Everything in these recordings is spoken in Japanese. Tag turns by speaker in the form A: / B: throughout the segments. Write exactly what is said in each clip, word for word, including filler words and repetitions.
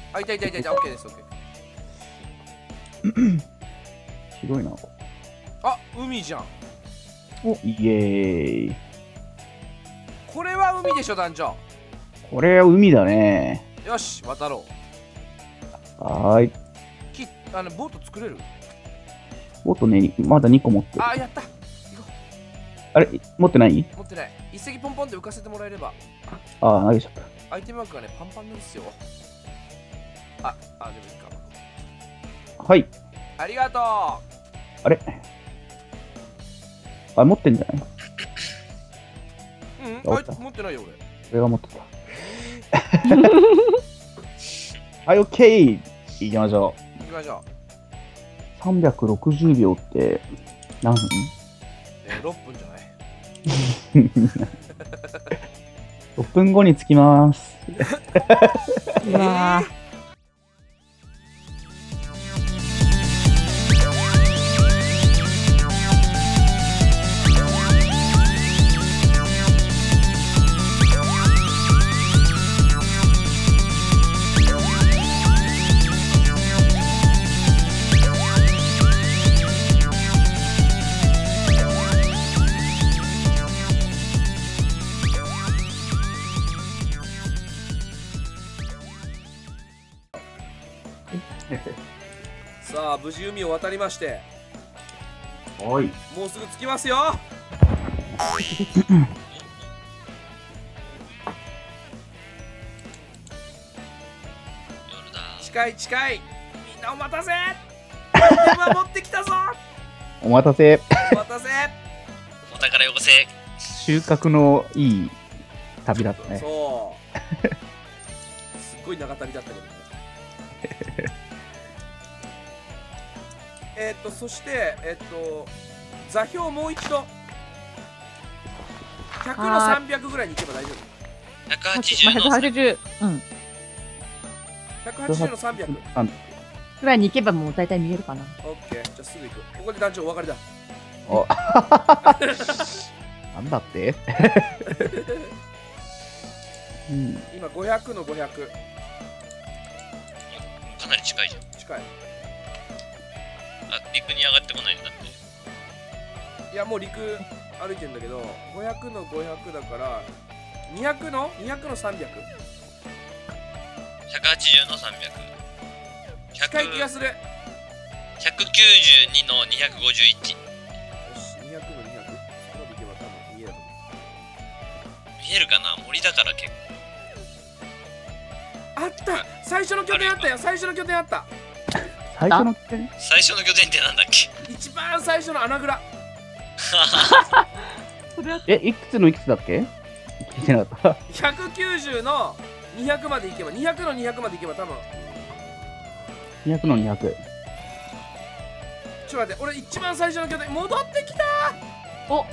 A: あ、いたいたいたいた、オッケーです、オッケー。
B: 広いな。
A: あ、海じゃん。
B: お、イエーイ。
A: これは海でしょ、団長。
B: これは海だね。
A: よし、渡ろ
B: う。はーい。
A: きあのボート作れる？
B: ボートね、まだにこ持ってる。
A: あ、やった。
B: あれ、持ってない？
A: 持ってない。一石ポンポンで浮かせてもらえれば。
B: ああ、投げちゃった。
A: アイテムワークがね、パンパンなんですよ。あ、あ、でもいいか。
B: はい。
A: ありがとう。
B: あれあ、持ってんじゃない？
A: うん、あ、持ってないよ、俺。
B: 俺が持ってた。はい、オッケー。行きましょう。
A: 行きましょ
B: う。さんびゃくろくじゅうびょうって何分？
A: えー、ろっぷんじゃない。
B: ろっぷんごに着きます。
A: うわー。さあ、無事海を渡りまして、
B: はい。
A: もうすぐ着きますよ。近い近い。みんなお待たせ。今持ってきたぞ。
B: お待たせ。
A: お待たせ。
C: お宝よこせ。
B: 収穫のいい旅だったね。
A: そう。すっごい長旅だったけどね。えっと、そして、えっと、座標もう一度、ひゃくのさんびゃくぐらいに行けば大丈夫。
C: ひゃくはちじゅうの
D: ひゃくはちじゅう、うん。
A: ひゃくはちじゅうのさんびゃく。
D: ぐらいに行けばもう大体見えるかな。
A: オッケー、じゃあすぐ行く。ここで団長お別れだ。
B: おなんだってうん、
A: 今ごひゃくのごひゃく。
C: かなり近いじゃん。
A: 近い。
C: あ、陸に上がってこないんだって。
A: いや、もう陸歩いてんだけど、ごひゃくのごひゃくだから、にひゃくのにひゃくのさんびゃく。
C: ひゃくはちじゅうのさんびゃく。
A: 近い気がする。
C: ひゃくきゅうじゅうにのにひゃくごじゅういち。
A: よし、にひゃくのにひゃく。そこまで行けば多分見えると思う。
C: 見えるかな？森だから結構。
A: あった、最初の拠点あったよ。最初の拠点あった。
B: 最初の拠点？
C: 最初の拠点ってなんだっけ？
A: 一番最初の穴蔵。
B: え、いくつのいくつだっけ？聞いてなかった。
A: ひゃくきゅうじゅうのにひゃくまで行けば、にひゃくのにひゃくまで行けば多分。
B: にひゃくのにひゃく。
A: ちょっと待って、俺一番最初の拠点戻ってきたー。お、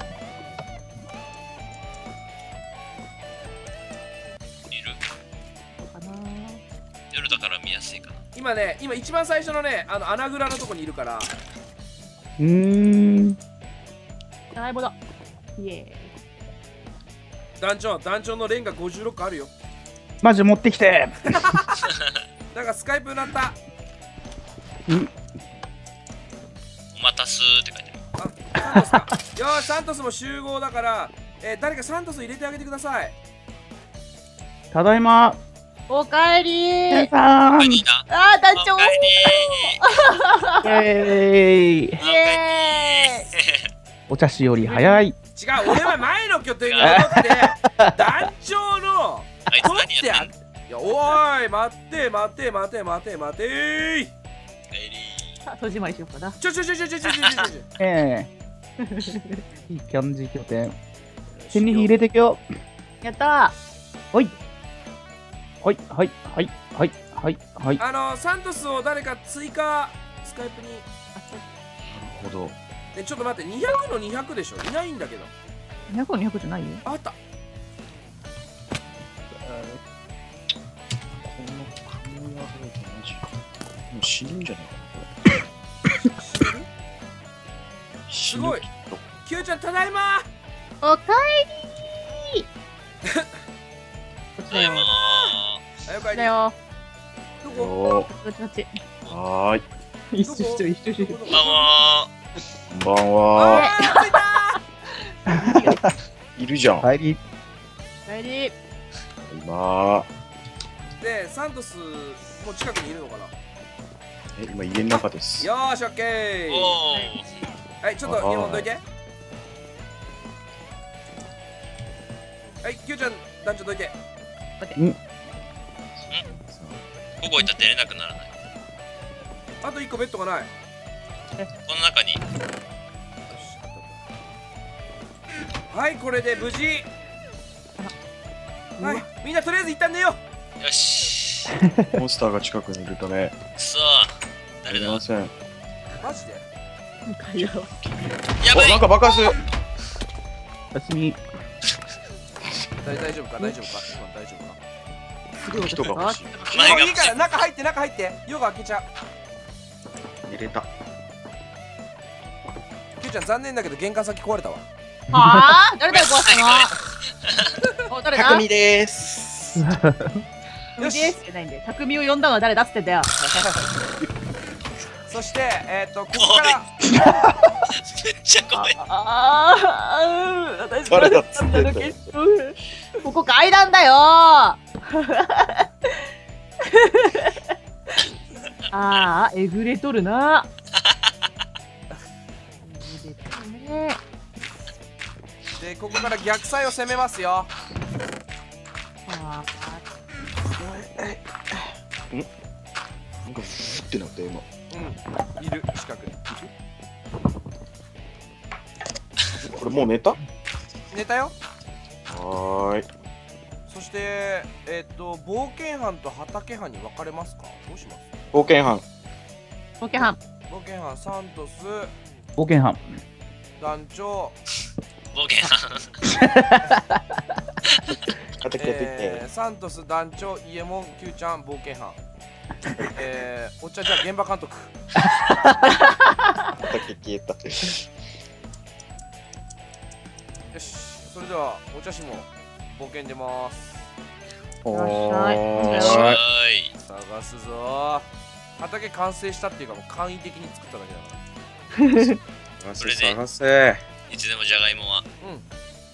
C: いる
D: かな。
C: 夜だから見やすいかな。
A: 今ね、今一番最初のね、あの穴蔵のとこにいるから。
B: うーん。
D: 相棒だ。イエーイ。
A: 団長、団長のレンガごじゅうろっこあるよ。
B: マジ持ってきて。
A: なんかスカイプになった。
B: うん
C: お待たすって書いてある。
A: あ、サントスか。よーし、サントスも集合だから、えー、誰かサントス入れてあげてください。
B: ただいま。
D: おかえりー。
B: さん。
C: 何だ？
D: あー、団長。
C: おかえり
B: イエーイ。
C: ー。おか
D: イ
C: えりー。
B: お茶しより早い。
A: 違う、俺は前の拠点に戻って団長の
C: あいつ
A: 取
C: 何やってんの？
A: ってあいや、おーい、待って待って待って待って待てーい。
C: おかえりー。
D: あ、戸締まりしようかな。
A: ちょちょちょちょちょちょちょちょちょ。
B: ええいい感じ拠点。手に入れてきよ。
D: やった
B: はい。はいはいはいはいはいはい。なる
A: あのサントスを誰か追加スカイプに。
B: ほど。
A: ね、ちょっと待って、にひゃくのにひゃくでしょ。いないんだけど。
D: ー。にひゃくのにひゃくじゃないよ。
A: あった。
B: この紙はどうかマジか。もう死ぬんじゃないかな、これ。
A: すごい。キューちゃん、ただいま。
D: おかえりー。
C: ただいまー。
A: あ、よかった。
D: だよ。
A: どこ？
B: お
D: こっちこっち。
B: はーい。
D: 一緒一緒一緒一緒。
C: こんばんは
B: こんばんは。
A: あー、着いた。
B: いるじゃん。
E: 帰り。
D: 帰り。
B: 今。
A: で、サントスもう近くにいるのかな。
B: え、今家の中です。
A: よーし、オッケー。
C: おー
A: はい、ちょっと日本どいて。はい、キューちゃん、団長どいて。
C: ここいったら出れなくならない。
A: あといっこベッドがない。
C: この中に。
A: よし、あった。はい、これで無事。はい、みんなとりあえず一旦寝よう。
C: よし
B: モンスターが近くにいるため。
C: くそー誰だ
B: いません。
A: マジで。
D: 帰ろう。
B: お、
C: やばい
B: なんか爆発。
E: 休み。
A: 大大丈夫か、大丈夫か、今大丈夫か。
B: すごい人が欲しい。
C: 前が
A: もういいから、中入って、中入って。夜が開けちゃう。
B: 寝れた。
A: キューちゃん、残念だけど、玄関先壊れたわ。
D: はあ？誰だよ壊したの？お、誰だ？
B: 匠でーす。
A: よ
D: よ
A: し
D: し。ないんで。匠を呼んだのは誰だっつってんだよ。
A: そして、えっと、ここから。
C: めっちゃ怖い。
D: ああ、私
B: 誰だっつってんだよ
D: 決勝ここ階段だよ。ああ、えぐれとるな。えぐれとるね。
A: で、ここから逆サイを攻めますよ。
D: あ
B: なんかふーってなった今。
A: うん、いる、近くに。
B: これもう寝た？は
A: 寝たよ。
B: ーい。
A: そして、えっと、冒険班と畑班に分かれますか？どうします？
B: 冒険班。
D: オッケーはん。
A: 冒険班、サントス、
E: 冒険班。
A: 団長、
C: 冒険犯
B: 畑やって
A: えー、サントス、団長、イエモン、キューちゃん、冒険班。えー、おっちゃん、じゃあ現場監督。
B: 畑消えた。
A: よし、それでは、お茶師も冒険出ます。
B: お
D: らっしゃい
B: ー
C: しゃ
B: い。
C: い
A: 探すぞー。畑完成したっていうか、もう簡易的に作っただけだか
B: 探
C: それで
B: 探せ。
C: いつでもじゃがいもは
A: ら。うん。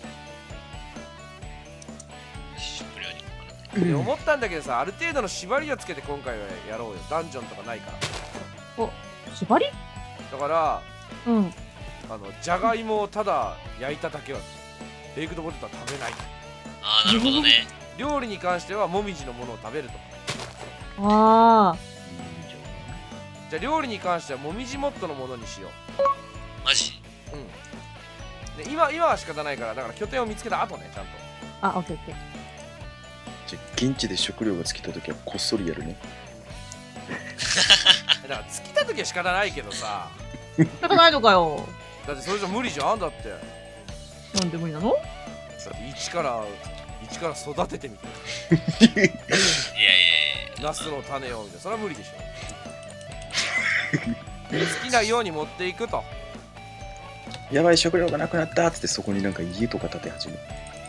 C: 食料に
A: で思ったんだけどさ、ある程度の縛りをつけて今回はやろうよ。ダンジョンとかないから。
D: 縛り？
A: だから
D: うん。
A: あのじゃがいもをただ焼いただけはベイクドポテトは食べない。
C: ああなるほどね
A: 料理に関してはもみじのものを食べるとか。
D: ああ。
A: じゃあ料理に関してはもみじモットのものにしよ
C: マジ
A: う。うん。で今今は仕方ないから、だから拠点を見つけた後ね、ちゃんと。
D: あ、オッケーオッケー。
B: じゃあ現地で食料が尽きたときはこっそりやるね。
A: えだから尽きた時は仕方ないけどさ。
D: 仕方ないのかよ。
A: だってそれじゃ無理じゃん。だってだ
D: なんで無理なの？
A: って一から一から育ててみて。
C: いやいやいや
A: ナスの種をみたいな、それは無理でしょ。好きなように持っていくと。
B: やばい、食料がなくなったっつってそこになんか家とか建て始める。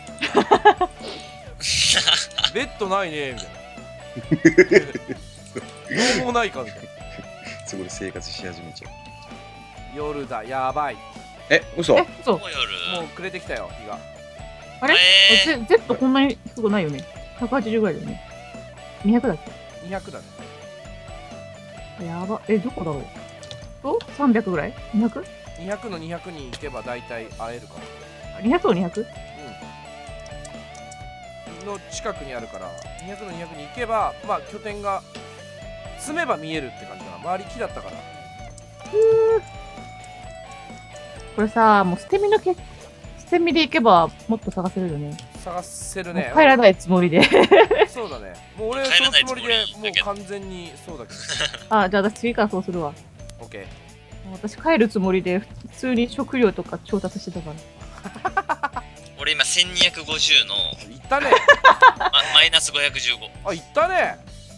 A: ベッドないねみたいな。どうもないかみたいな。
B: そこで生活し始めちゃう。
A: 夜だ、やばい。
B: え、嘘？
D: え、そう。
C: もう夜
A: もう暮れてきたよ、日が。
D: あれ？
C: え
D: ゼ Z こんなに低くないよね。ひゃくはちじゅうぐらいだよね。にひゃくだっ
A: にひゃくだね。
D: け？やば。え、どこだろう？とさんびゃくぐらい？ にひゃく？
A: にひゃくのにひゃくに行けば大体会えるから。
D: にひゃくのにひゃく？
A: うん。の近くにあるから、にひゃくのにひゃくに行けば、まあ拠点が住めば見えるって感じかな。周り木だったから。
D: これさ、もう捨て身のけ、捨て身で行けばもっと探せるよね。
A: 探せる
D: もう
A: ね。
D: 帰らないつもりで。
A: そうだね。もう俺その
C: 帰らない
A: つもりでも
C: つもりだけど
A: う完全にそうだけど。
D: あ、じゃあ私次からそうするわ。
A: オッケー。
D: 私帰るつもりで普通に食料とか調達してたから。
C: 俺今せんにひゃくごじゅうの、
A: 行ったね。
C: ま、マイナスごひゃくじゅうご
A: あ、行ったね。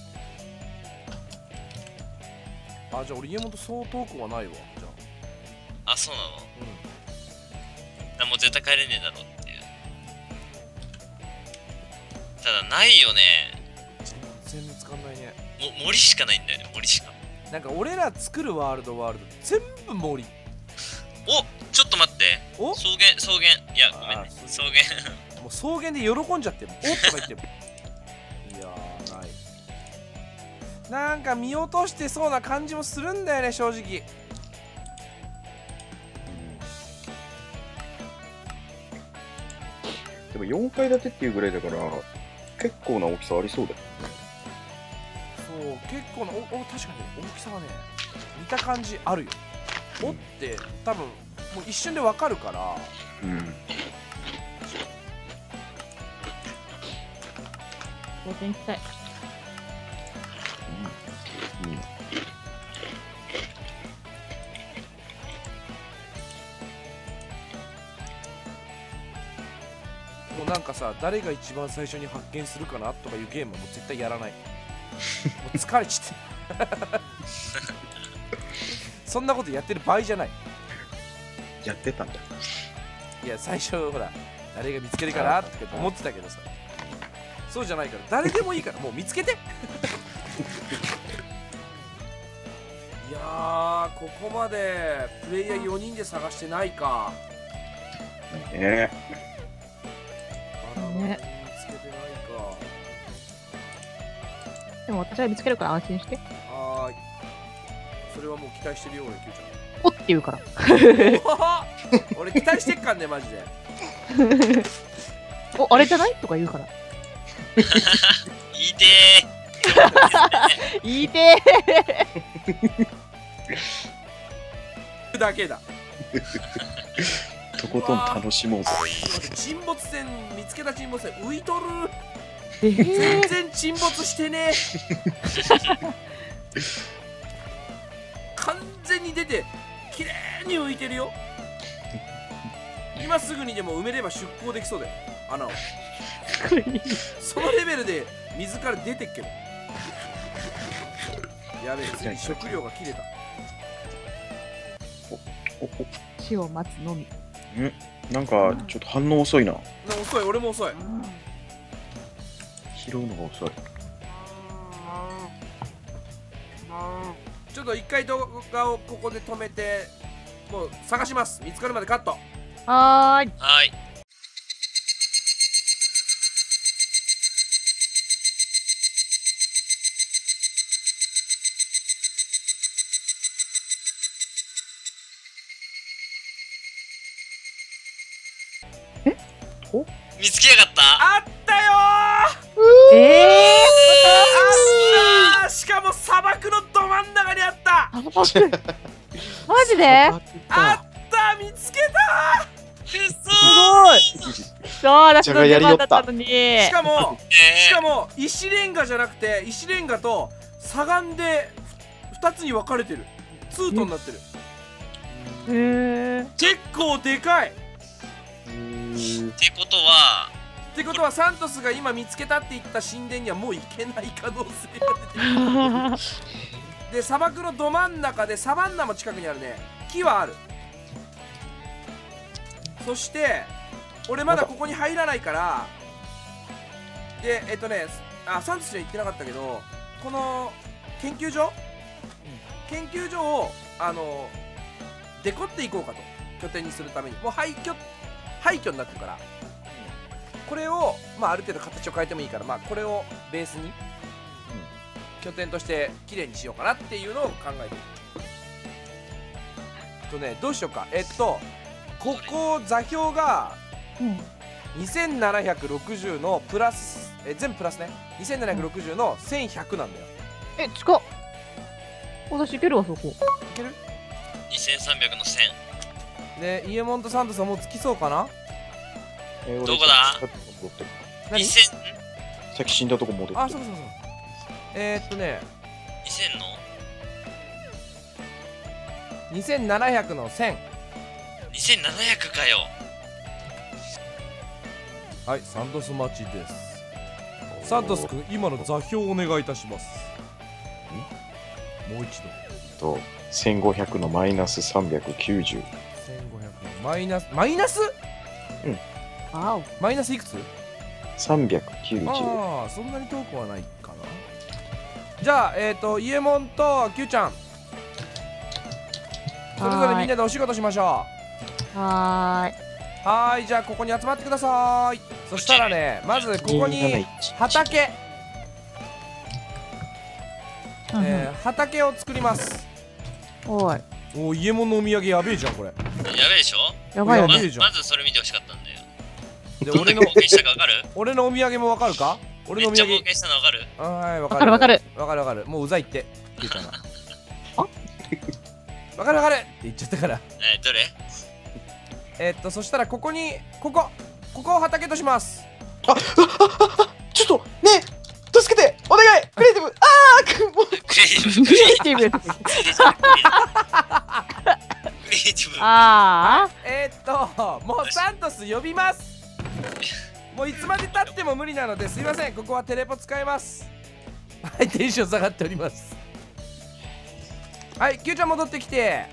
A: あ、じゃあ俺家元そう遠くはないわ。じゃあ。
C: あそうなの
A: うん。
C: なもう絶対帰れねえだろっていうただないよね
A: 全然見つかんないね。
C: も森しかないんだよね、森しか。
A: なんか俺ら作るワールドワールド全部森。
C: お、ちょっと待って。
A: お
C: 草原、草原。いや、ごめんね。
A: あー
C: 草原。
A: もう草原で喜んじゃってる。おっとか言ってる。いやー、ない。なんか見落としてそうな感じもするんだよね、正直。
B: でもよんかい建てっていうぐらいだから結構な大きさありそうだよ。
A: そう結構なおお確かに大きさがね見た感じあるよ。おって多分もう一瞬でわかるから。
B: うん。
D: 当然行きたい。
B: うん。いいな。
A: もうなんかさ、誰が一番最初に発見するかなとかいうゲームはもう絶対やらない。もう疲れちゃってそんなことやってる場合じゃない。
B: やってたんだ。
A: いや最初ほら誰が見つけるかなって思ってたけどさ、そうじゃないから誰でもいいからもう見つけていやーここまでプレイヤーよにんで探してないか。
B: ね
A: あらまだ見
D: ね
A: つけてないか。
D: でも私は見つけるから安心して。
A: はーい、それはもう期待してるよ俺、キューち
D: おって言うから。
A: ゃん俺期待してっかんねマジで。
D: お、あれじゃないとか言うから。
C: 言いて
D: 言いて
A: ーだけだ。
B: とことん楽しもうぜ。
A: 沈没船見つけた沈没船浮いとる。
D: えー
A: 全然沈没してね完全に出て綺麗に浮いてるよ。今すぐにでも埋めれば出港できそうだよ穴を。そのレベルで水から出てっけど。やべえ、ついに食料が切れた。
B: おお
D: 死を待つのみ。
B: なんかちょっと反応遅いな。
A: な遅い、俺も遅い。
B: 拾うのが遅い。
A: ちょっと一回動画をここで止めてもう探します。見つかるまでカット。
D: はーい。
C: はい。見つけやがった
A: あったよー。
D: え
A: あったー。しかも砂漠のど真ん中にあった。
D: ー、マジで
A: あった見つけた
C: く
D: すごい。そう、私の出番だったのに。
A: ー。しかもしか
C: も
A: も石レンガじゃなくて石レンガと砂岩でふたつに分かれてる。ツートンになってる。
D: へー。
A: 結構でかい。
C: ってことは
A: ってことはサントスが今見つけたって言った神殿にはもう行けない可能性が出てる。で砂漠のど真ん中でサバンナも近くにあるね。木はある。そして俺まだここに入らないからでえっとねあサントスには行ってなかったけどこの研究所、研究所をあのデコっていこうかと。拠点にするためにもう廃墟廃墟になってるから、これをまあある程度形を変えてもいいから、まあこれをベースに拠点として綺麗にしようかなっていうのを考えてる。とねどうしようか。えっとここ座標が
D: うん。
A: にせんななひゃくろくじゅうのプラスえ全部プラスねにせんななひゃくろくじゅうのせんひゃくなんだよ。
D: え、近っ。私行けるわ、そこ。
A: いける？
C: にせんさんびゃくのせん。
A: でイエモンとサントスはもう着きそうかな。
B: えー
C: どこだ
B: 俺さっき死んだとこ戻ってる
A: 何？
C: にせん、ん
B: さっき死んだとこ戻ってる。
A: あそうそうそう。えー、っとね
C: にせんの
A: にせんななひゃくのせん。
C: にせんななひゃくかよ。
A: はい、サントス待ちです。サントス君、今の座標をお願いいたします。もう一度。
B: とせんごひゃくのマイナスさんびゃくきゅうじゅう。
A: せんごひゃくのマイナス、マイナス
D: わお。
A: マイナスいくつ？
B: さんびゃくきゅうじゅう。
A: ああ、そんなに遠くはないかな。 じゃあえっ、ー、とイエモンとキューちゃんそれぞれみんなでお仕事しましょ
D: はーい。
A: う。はーい、じゃあここに集まってください。そしたらね、まずここに畑、えー、畑を作ります。
D: おい。
A: おー、イエモンのお土産やべえじゃんこれ。
C: やべえでしょ。
D: やばいよね。
A: やべえじゃん
C: まずそれ見てほしかったんだよ。
A: で
C: どんだ
A: 俺の
C: け冒険したかわかる？
A: 俺のお土産もわかるか？俺のお土産
C: めっちゃ冒険したのわかる？
A: あはい、わ
D: わかるわかる。
A: わかるわかる。もううざいってキューちゃんが
D: あ
A: わかるわかるって言っちゃったから。
C: えー、どれ？
A: えーっとそしたらここにここここを畑とします。
B: あ、あ、あ、あ、ちょっとねえ、助けてお願いクリエイティブ。ああ、もう
C: クリエイティブ、ク
D: クリエ
C: リエイ
D: イティブ。
C: ティブ。クリエイティブ。
D: あ
A: えーっともうサントス呼びます。もういつまでたっても無理なのですいません。ここはテレポ使えます。はい、テンション下がっております。はい、キューちゃん戻ってきて。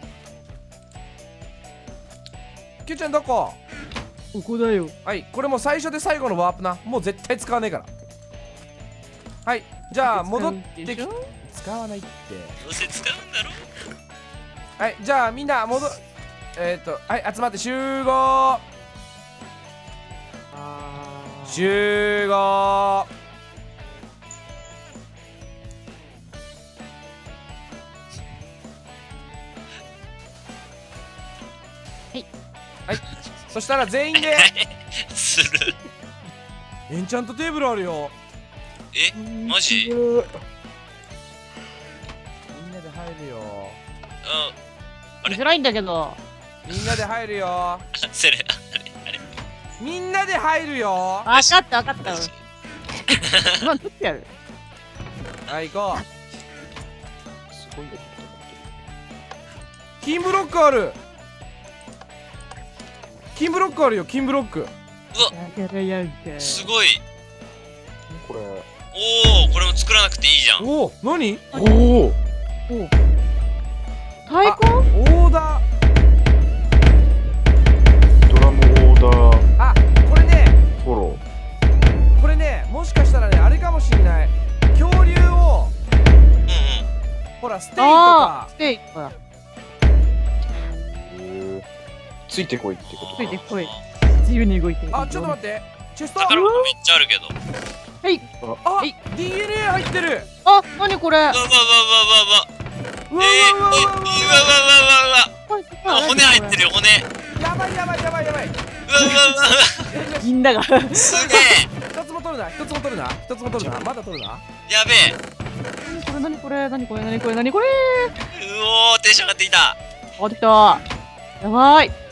A: キューちゃんどこ？
D: ここだよ。
A: はい、これもう最初で最後のワープな。もう絶対使わねえから。はい、じゃあ戻ってきて。使わないって。
C: どうせ使うんだろ。
A: はい、じゃあみんな戻えっ、ー、とはい集まって集合集合。はいそしたら全員です
C: る。
A: エンチャントテーブルあるよ。
C: え、マジ？
A: みんなで入るよ。
C: あ、あれ
D: 見づらいんだけど。
A: みんなで入るよ。
C: それ、あれ、あれ。
A: みんなで入るよ。
D: わかったわかった。まあ、取ってやる。
A: はい行こう。
B: すごいね。
A: 金ブロックある。金ブロックあるよ。金ブロック。
C: うわ、
D: やるやるやる。
C: すごい。
B: これ。
C: おお、これも作らなくていいじゃん。
A: おお、何？
B: おお。
D: 太鼓？
A: オーダー。
B: ドラムオーダー。
A: あ、これね。
B: フォロ
A: これね、もしかしたらね、あれかもしんない。恐竜を、
C: うんうん。
A: ほら、ステイとか。
D: あーステイとか。
B: ー。ついてこいってこと
D: ついてこい。自由に動いて。
A: あ、ちょっと待って。チェスト。
C: 宝箱めっちゃあるけど。
D: はい。
A: あ
D: はい、
A: ディーエヌエー 入ってる。
D: あ、なにこれ。
C: うわうわうわうわうわ。
A: うわ
C: えー、
A: うわうわうわうわ
C: えー、うわうわうわうわ。あ、骨入ってるよ、骨。
A: やばいやばいやばいやばい。
C: うわうわうわ。
D: みんなが。
C: すげえ。
A: 一つも取るな、一つも取るな、一つも取るな、まだ取るな。
C: やべえ。
D: なにこれ、なにこれ、なにこれ、なにこれ、なにこれ。
C: うおー、テンション上がってきた。
D: あ、できた。やばい。